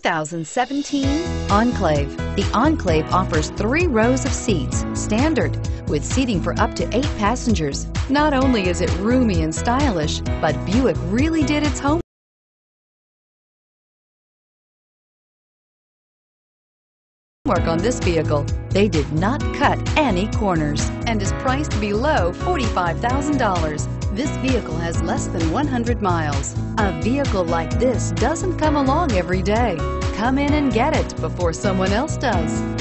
2017 Enclave. The Enclave offers 3 rows of seats, standard, with seating for up to 8 passengers. Not only is it roomy and stylish, but Buick really did its homework on this vehicle. They did not cut any corners and is priced below $45,000. This vehicle has less than 100 miles. A vehicle like this doesn't come along every day. Come in and get it before someone else does.